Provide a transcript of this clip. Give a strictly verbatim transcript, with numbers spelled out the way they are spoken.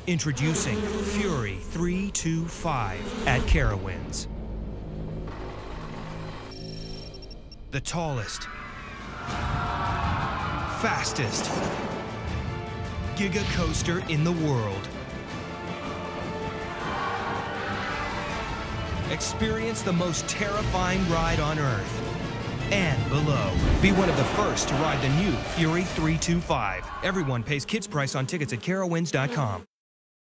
Introducing Fury three two five at Carowinds. The tallest, fastest giga coaster in the world. Experience the most terrifying ride on Earth and below. Be one of the first to ride the new Fury three two five. Everyone pays kids price on tickets at carowinds dot com.